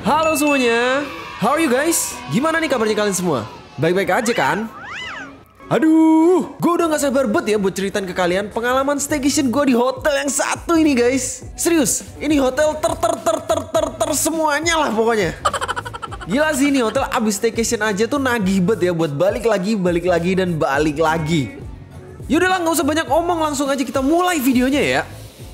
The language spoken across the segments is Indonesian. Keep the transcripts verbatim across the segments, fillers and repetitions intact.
Halo semuanya, how are you guys? Gimana nih kabarnya kalian semua? Baik-baik aja kan? Aduh, gue udah gak sabar banget ya buat ceritain ke kalian pengalaman staycation gue di hotel yang satu ini guys. Serius, ini hotel ter ter ter ter ter ter semuanya lah pokoknya. Gila sih, ini hotel abis staycation aja tuh nagih banget ya buat balik lagi, balik lagi, dan balik lagi. Yaudahlah, gak usah banyak omong, langsung aja kita mulai videonya ya.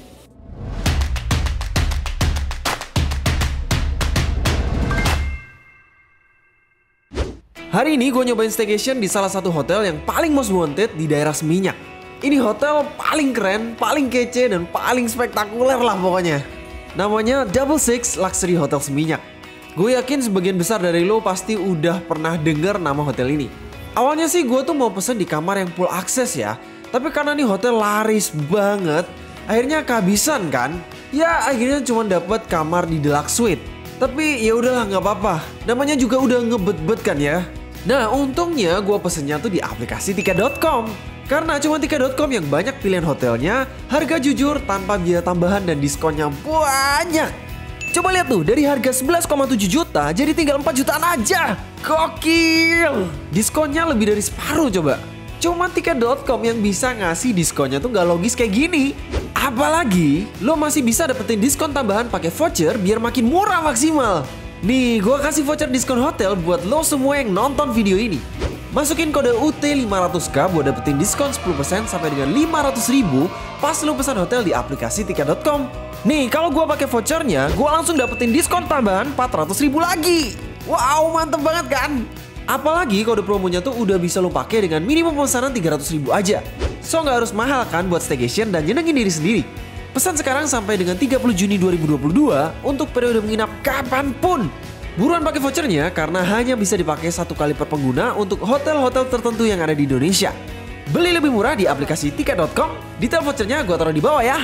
Hari ini gue nyobain staycation di salah satu hotel yang paling most wanted di daerah Seminyak. Ini hotel paling keren, paling kece, dan paling spektakuler lah pokoknya. Namanya Double Six Luxury Hotel Seminyak. Gue yakin sebagian besar dari lo pasti udah pernah denger nama hotel ini. Awalnya sih gue tuh mau pesen di kamar yang full akses ya. Tapi karena nih hotel laris banget, akhirnya kehabisan kan. Ya akhirnya cuma dapet kamar di deluxe suite. Tapi ya udahlah, nggak apa-apa. Namanya juga udah ngebet-bet kan ya. Nah untungnya gue pesennya tuh di aplikasi tiket dot com. Karena cuma tiket dot com yang banyak pilihan hotelnya, harga jujur tanpa biaya tambahan dan diskonnya banyak. Coba lihat tuh, dari harga sebelas koma tujuh juta jadi tinggal empat jutaan aja. Gokil. Diskonnya lebih dari separuh coba. Cuma tiket dot com yang bisa ngasih diskonnya tuh nggak logis kayak gini. Apalagi lo masih bisa dapetin diskon tambahan pakai voucher biar makin murah maksimal. Nih, gue kasih voucher diskon hotel buat lo semua yang nonton video ini. Masukin kode U T lima ratus K buat dapetin diskon sepuluh persen sampai dengan lima ratus ribu pas lo pesan hotel di aplikasi tiket dot com. Nih, kalau gue pakai vouchernya, gue langsung dapetin diskon tambahan empat ratus ribu lagi. Wow, mantep banget kan? Apalagi kode promonya tuh udah bisa lo pakai dengan minimum pemesanan tiga ratus ribu aja. So nggak harus mahal kan buat staycation dan nyenengin diri sendiri. Pesan sekarang sampai dengan tiga puluh Juni dua ribu dua puluh dua untuk periode menginap kapanpun. Buruan pakai vouchernya karena hanya bisa dipakai satu kali per pengguna untuk hotel-hotel tertentu yang ada di Indonesia. Beli lebih murah di aplikasi tiket dot com. Detail vouchernya gue taruh di bawah ya.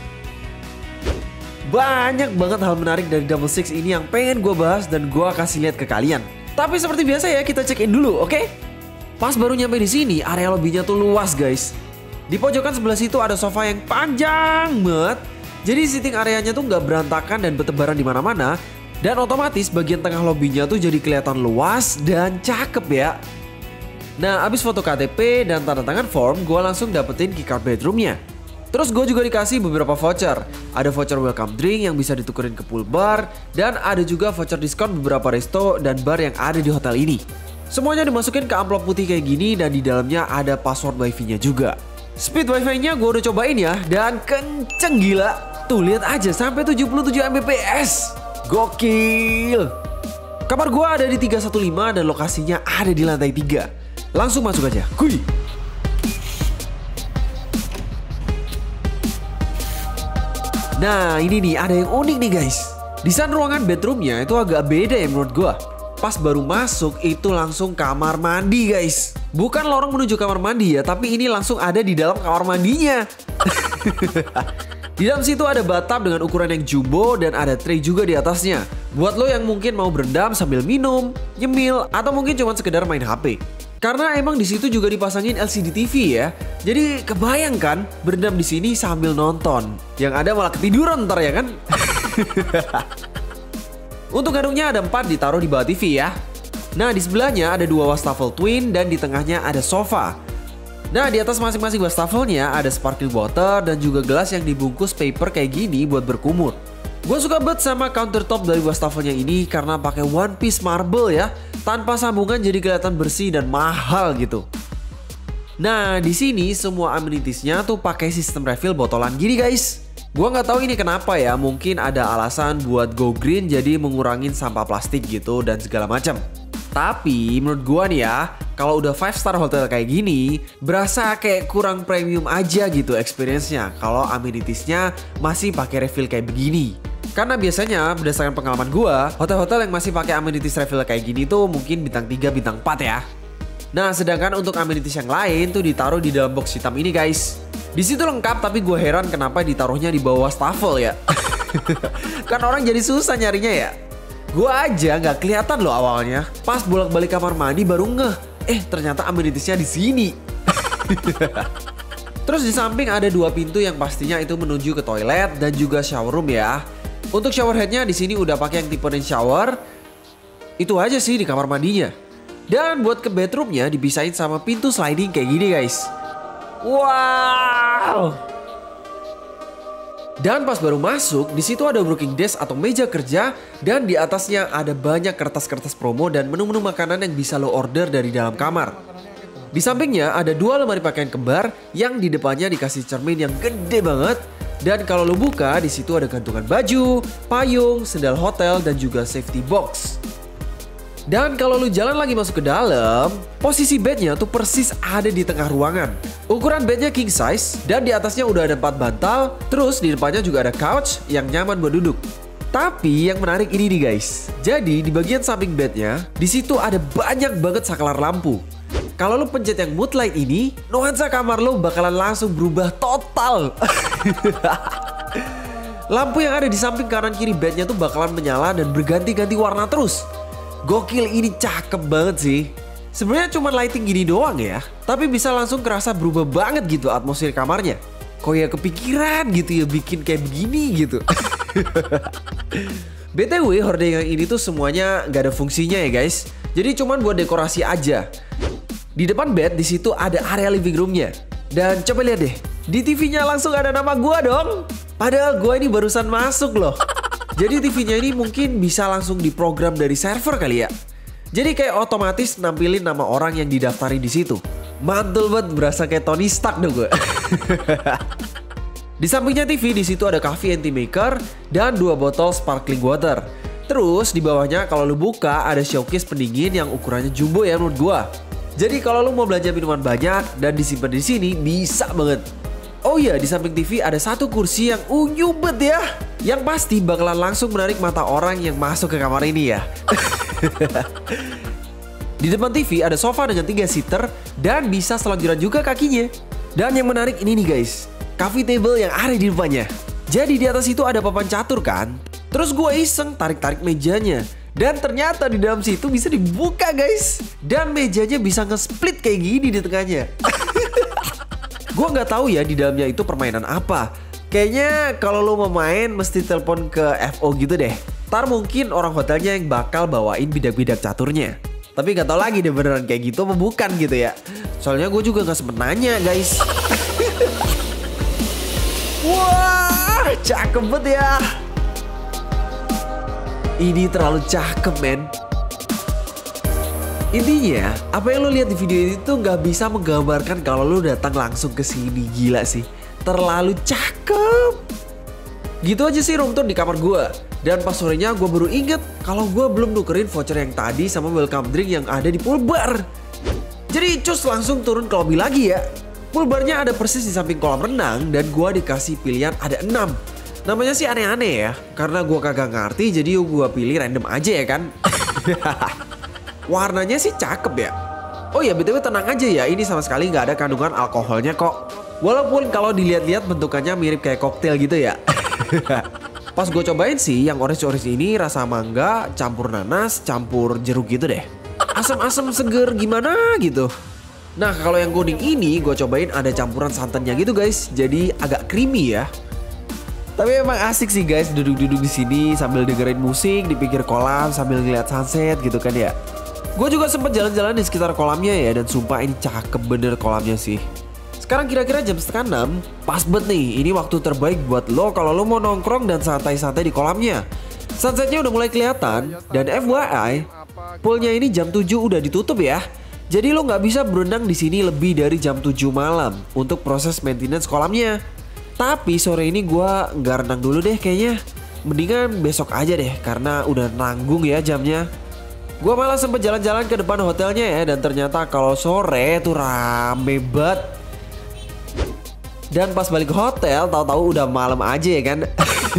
Banyak banget hal menarik dari Double Six ini yang pengen gue bahas dan gue kasih lihat ke kalian. Tapi seperti biasa ya, kita check in dulu, oke? Okay? Pas baru nyampe di sini, area lobbynya tuh luas guys. Di pojokan sebelah situ ada sofa yang panjang banget. Jadi sitting areanya tuh nggak berantakan dan bertebaran di mana-mana. Dan otomatis bagian tengah lobbynya tuh jadi kelihatan luas dan cakep ya. Nah, abis foto K T P dan tanda tangan form, gue langsung dapetin keycard bedroomnya. Terus gue juga dikasih beberapa voucher. Ada voucher welcome drink yang bisa ditukerin ke pool bar. Dan ada juga voucher diskon beberapa resto dan bar yang ada di hotel ini. Semuanya dimasukin ke amplop putih kayak gini dan di dalamnya ada password wifi-nya juga. Speed wifi-nya gue udah cobain ya, dan kenceng gila. Tuh lihat aja sampai tujuh puluh tujuh megabits. Gokil. Kamar gue ada di tiga satu lima dan lokasinya ada di lantai tiga. Langsung masuk aja. Kuy. Nah ini nih ada yang unik nih guys. Desain ruangan bedroomnya itu agak beda ya menurut gue. Pas baru masuk itu langsung kamar mandi guys. Bukan lorong menuju kamar mandi ya, tapi ini langsung ada di dalam kamar mandinya. Di dalam situ ada bathtub dengan ukuran yang jumbo dan ada tray juga di atasnya. Buat lo yang mungkin mau berendam sambil minum, nyemil, atau mungkin cuma sekedar main H P. Karena emang di situ juga dipasangin L C D T V ya. Jadi kebayang kan berendam di sini sambil nonton. Yang ada malah ketiduran ntar ya kan. Untuk gadungnya ada empat ditaruh di bawah T V ya. Nah di sebelahnya ada dua wastafel twin dan di tengahnya ada sofa. Nah di atas masing-masing wastafelnya ada sparkling water dan juga gelas yang dibungkus paper kayak gini buat berkumur. Gue suka banget sama countertop dari wastafelnya ini karena pakai one piece marble ya. Tanpa sambungan jadi kelihatan bersih dan mahal gitu. Nah di sini semua amenitiesnya tuh pakai sistem refill botolan gini guys. Gua nggak tahu ini kenapa ya, mungkin ada alasan buat go green jadi mengurangin sampah plastik gitu dan segala macam. Tapi menurut gua nih ya, kalau udah five star hotel kayak gini, berasa kayak kurang premium aja gitu experience-nya kalau amenitiesnya masih pakai refill kayak begini. Karena biasanya berdasarkan pengalaman gua, hotel-hotel yang masih pakai amenities refill kayak gini tuh mungkin bintang tiga, bintang empat ya. Nah, sedangkan untuk amenities yang lain tuh ditaruh di dalam box hitam ini guys. Di situ lengkap tapi gue heran kenapa ditaruhnya di bawah wastafel ya. Kan orang jadi susah nyarinya ya. Gue aja nggak kelihatan loh awalnya. Pas bolak-balik kamar mandi baru ngeh. Eh ternyata amenitiesnya di sini. Terus di samping ada dua pintu yang pastinya itu menuju ke toilet dan juga shower room ya. Untuk shower headnya di sini udah pakai yang tipe rain shower. Itu aja sih di kamar mandinya. Dan buat ke bedroomnya dipisahin sama pintu sliding kayak gini guys. Wow. Dan pas baru masuk, di situ ada working desk atau meja kerja dan di atasnya ada banyak kertas-kertas promo dan menu-menu makanan yang bisa lo order dari dalam kamar. Di sampingnya ada dua lemari pakaian kembar yang di depannya dikasih cermin yang gede banget. Dan kalau lo buka, di situ ada gantungan baju, payung, sendal hotel dan juga safety box. Dan kalau lu jalan lagi masuk ke dalam, posisi bednya tuh persis ada di tengah ruangan. Ukuran bednya king size dan di atasnya udah ada empat bantal, terus di depannya juga ada couch yang nyaman buat duduk. Tapi yang menarik ini nih guys. Jadi di bagian samping bednya, di situ ada banyak banget saklar lampu. Kalau lu pencet yang mood light ini, nuansa kamar lu bakalan langsung berubah total. Lampu yang ada di samping kanan kiri bednya tuh bakalan menyala dan berganti-ganti warna terus. Gokil, ini cakep banget sih. Sebenarnya cuma lighting gini doang ya, tapi bisa langsung kerasa berubah banget gitu atmosfer kamarnya. Kok ya kepikiran gitu ya bikin kayak begini gitu. B T W hordeng yang ini tuh semuanya nggak ada fungsinya ya guys. Jadi cuman buat dekorasi aja. Di depan bed di situ ada area living roomnya. Dan coba lihat deh, di T V-nya langsung ada nama gua dong. Padahal gua ini barusan masuk loh. Jadi T V-nya ini mungkin bisa langsung diprogram dari server kali ya. Jadi kayak otomatis nampilin nama orang yang didaftarin di situ. Mantul banget, berasa kayak Tony Stark dong gue. Di sampingnya T V di situ ada coffee and tea maker dan dua botol sparkling water. Terus di bawahnya kalau lu buka ada showcase pendingin yang ukurannya jumbo ya menurut gua. Jadi kalau lu mau belanja minuman banyak dan disimpan di sini bisa banget. Oh iya, di samping T V ada satu kursi yang unyu bet ya. Yang pasti bakalan langsung menarik mata orang yang masuk ke kamar ini ya. Di depan T V ada sofa dengan tiga seater dan bisa selonjoran juga kakinya. Dan yang menarik ini nih guys, coffee table yang ada di depannya. Jadi di atas itu ada papan catur kan. Terus gue iseng tarik-tarik mejanya. Dan ternyata di dalam situ bisa dibuka guys. Dan mejanya bisa nge-split kayak gini di tengahnya. Gue nggak tahu ya di dalamnya itu permainan apa. Kayaknya kalau lo mau main mesti telepon ke F O gitu deh. Ntar mungkin orang hotelnya yang bakal bawain bidak-bidak caturnya. Tapi nggak tahu lagi deh beneran kayak gitu apa bukan gitu ya. Soalnya gue juga nggak sempet nanya guys. Wah, cakep banget ya. Ini terlalu cakep men. Intinya, apa yang lo lihat di video ini tuh nggak bisa menggambarkan kalau lo datang langsung ke sini. Gila sih, terlalu cakep. Gitu aja sih room tour di kamar gue. Dan pas sorenya gue baru inget kalau gue belum nukerin voucher yang tadi sama welcome drink yang ada di pool bar. Jadi cus langsung turun ke lobby lagi ya. Pool barnya ada persis di samping kolam renang dan gue dikasih pilihan ada enam. Namanya sih aneh-aneh ya, karena gue kagak ngerti jadi gue pilih random aja ya kan. Warnanya sih cakep ya. Oh ya B T W tenang aja ya, ini sama sekali nggak ada kandungan alkoholnya kok. Walaupun kalau dilihat-lihat bentukannya mirip kayak koktail gitu ya. Pas gue cobain sih yang orange-orange ini rasa mangga campur nanas campur jeruk gitu deh. Asam-asam seger gimana gitu. Nah kalau yang kuning ini gue cobain ada campuran santannya gitu guys, jadi agak creamy ya. Tapi emang asik sih guys duduk-duduk di sini sambil dengerin musik di pinggir kolam sambil ngeliat sunset gitu kan ya. Gue juga sempet jalan-jalan di sekitar kolamnya ya dan sumpah ini cakep bener kolamnya sih. Sekarang kira-kira jam setengah enam, pas banget nih, ini waktu terbaik buat lo kalau lo mau nongkrong dan santai-santai di kolamnya. Sunsetnya udah mulai kelihatan dan F Y I, poolnya ini jam tujuh udah ditutup ya. Jadi lo nggak bisa berenang di sini lebih dari jam tujuh malam untuk proses maintenance kolamnya. Tapi sore ini gue nggak renang dulu deh kayaknya. Mendingan besok aja deh karena udah nanggung ya jamnya. Gue malah sempet jalan-jalan ke depan hotelnya ya dan ternyata kalau sore tuh rame banget. Dan pas balik ke hotel tahu-tahu udah malam aja ya kan.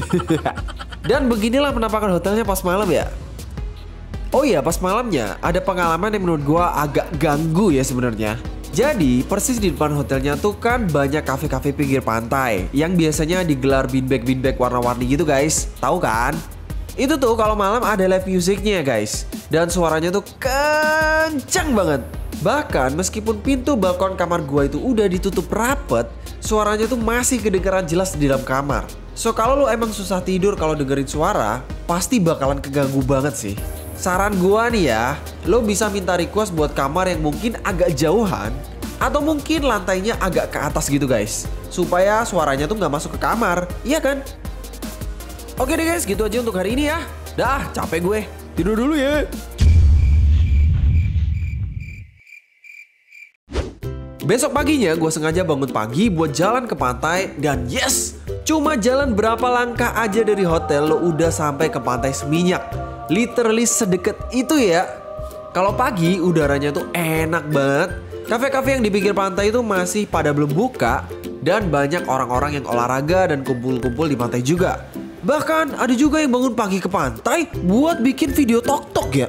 Dan beginilah penampakan hotelnya pas malam ya. Oh iya pas malamnya ada pengalaman yang menurut gue agak ganggu ya sebenarnya. Jadi persis di depan hotelnya tuh kan banyak kafe-kafe pinggir pantai yang biasanya digelar beanbag-beanbag warna-warni gitu guys. Tahu kan? Itu tuh kalau malam ada live musiknya guys. Dan suaranya tuh kencang banget. Bahkan meskipun pintu balkon kamar gua itu udah ditutup rapet, suaranya tuh masih kedengaran jelas di dalam kamar. So kalau lu emang susah tidur kalau dengerin suara, pasti bakalan keganggu banget sih. Saran gua nih ya, lo bisa minta request buat kamar yang mungkin agak jauhan, atau mungkin lantainya agak ke atas gitu guys, supaya suaranya tuh nggak masuk ke kamar, iya kan? Oke deh guys, gitu aja untuk hari ini ya. Dah, capek gue. Tidur dulu ya. Besok paginya gue sengaja bangun pagi buat jalan ke pantai dan yes, cuma jalan berapa langkah aja dari hotel lo udah sampai ke pantai Seminyak. Literally sedekat itu ya. Kalau pagi udaranya tuh enak banget. Kafe-kafe yang di pinggir pantai itu masih pada belum buka dan banyak orang-orang yang olahraga dan kumpul-kumpul di pantai juga. Bahkan ada juga yang bangun pagi ke pantai buat bikin video tok-tok ya.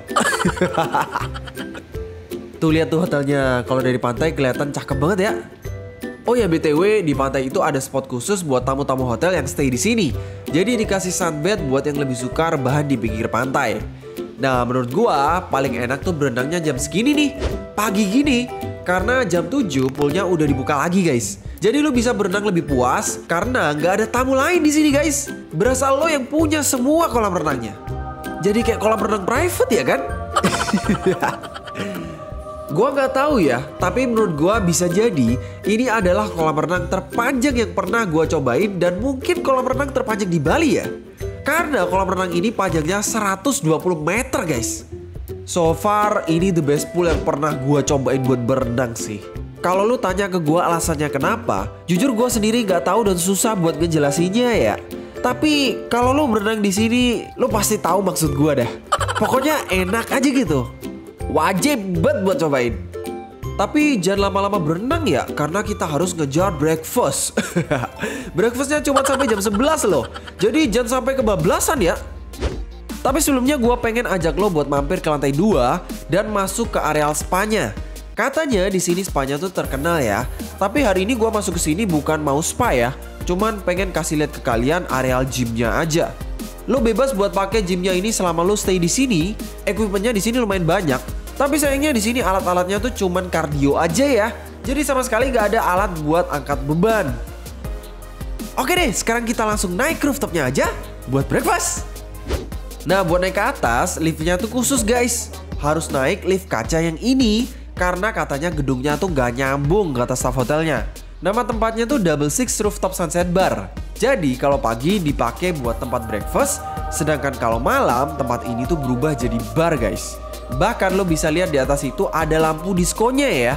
Tuh lihat tuh hotelnya, kalau dari pantai kelihatan cakep banget ya. Oh ya B T W, di pantai itu ada spot khusus buat tamu-tamu hotel yang stay di sini. Jadi dikasih sunbed buat yang lebih suka rebahan di pinggir pantai. Nah menurut gua paling enak tuh berenangnya jam segini nih, pagi gini. Karena jam tujuh poolnya udah dibuka lagi guys. Jadi lo bisa berenang lebih puas karena nggak ada tamu lain di sini guys. Berasa lo yang punya semua kolam renangnya. Jadi kayak kolam renang private ya kan? Gua nggak tahu ya, tapi menurut gua bisa jadi ini adalah kolam renang terpanjang yang pernah gua cobain dan mungkin kolam renang terpanjang di Bali ya. Karena kolam renang ini panjangnya seratus dua puluh meter guys. So far ini the best pool yang pernah gua cobain buat berenang sih. Kalau lu tanya ke gua alasannya kenapa, jujur gua sendiri nggak tahu dan susah buat ngejelasinnya ya. Tapi kalau lu berenang di sini, lu pasti tahu maksud gua dah. Pokoknya enak aja gitu. Wajib banget buat cobain. Tapi jangan lama-lama berenang ya, karena kita harus ngejar breakfast. Breakfastnya cuma sampai jam sebelas loh. Jadi jangan sampai kebablasan ya. Tapi sebelumnya gue pengen ajak lo buat mampir ke lantai dua dan masuk ke areal spanya. Katanya di sini spanya tuh terkenal ya. Tapi hari ini gue masuk ke sini bukan mau spa ya, cuman pengen kasih lihat ke kalian areal gymnya aja. Lo bebas buat pakai gymnya ini selama lo stay di sini. Equipmentnya di sini lumayan banyak. Tapi sayangnya di sini alat-alatnya tuh cuman kardio aja ya. Jadi sama sekali nggak ada alat buat angkat beban. Oke deh, sekarang kita langsung naik ke rooftopnya aja buat breakfast. Nah buat naik ke atas, liftnya tuh khusus guys. Harus naik lift kaca yang ini karena katanya gedungnya tuh nggak nyambung kata staff hotelnya. Nama tempatnya tuh Double Six Rooftop Sunset Bar. Jadi kalau pagi dipakai buat tempat breakfast, sedangkan kalau malam tempat ini tuh berubah jadi bar guys. Bahkan lo bisa lihat di atas itu ada lampu diskonya ya.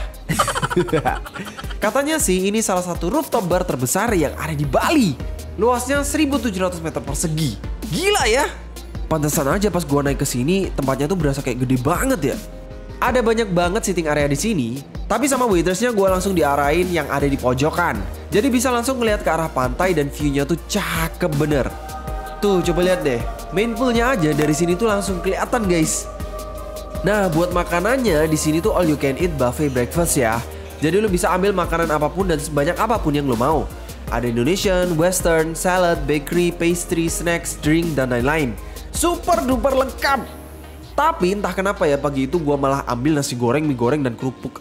Katanya sih ini salah satu rooftop bar terbesar yang ada di Bali. Luasnya seribu tujuh ratus meter persegi. Gila ya. Pantesan aja pas gua naik ke sini tempatnya tuh berasa kayak gede banget ya. Ada banyak banget sitting area di sini. Tapi sama waitersnya gue langsung diarahin yang ada di pojokan. Jadi bisa langsung ngeliat ke arah pantai dan view-nya tuh cakep bener. Tuh coba lihat deh, main poolnya aja dari sini tuh langsung kelihatan guys. Nah buat makanannya di sini tuh all you can eat buffet breakfast ya. Jadi lo bisa ambil makanan apapun dan sebanyak apapun yang lo mau. Ada Indonesian, Western, salad, bakery, pastry, snacks, drink dan lain-lain. Super duper lengkap. Tapi entah kenapa ya pagi itu gue malah ambil nasi goreng, mie goreng dan kerupuk.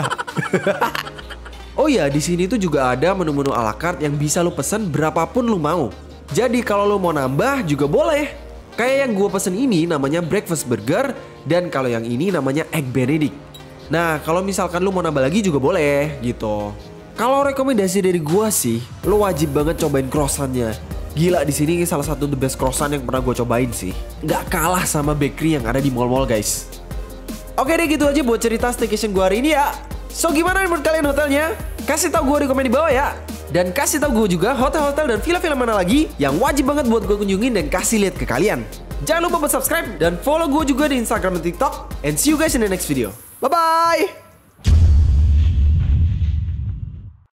Oh ya di sini tuh juga ada menu-menu ala carte yang bisa lo pesen berapapun lo mau. Jadi kalau lo mau nambah juga boleh. Kayak yang gue pesen ini namanya breakfast burger dan kalau yang ini namanya egg benedict. Nah kalau misalkan lo mau nambah lagi juga boleh gitu. Kalau rekomendasi dari gue sih, lo wajib banget cobain croissantnya. Gila di sini salah satu the best croissant yang pernah gue cobain sih. Nggak kalah sama bakery yang ada di mall-mall guys. Oke deh gitu aja buat cerita staycation gue hari ini ya. So gimana menurut kalian hotelnya? Kasih tahu gue di komen di bawah ya. Dan kasih tahu gue juga hotel-hotel dan villa-villa mana lagi yang wajib banget buat gue kunjungin dan kasih lihat ke kalian. Jangan lupa buat subscribe dan follow gue juga di Instagram dan TikTok. And see you guys in the next video. Bye-bye!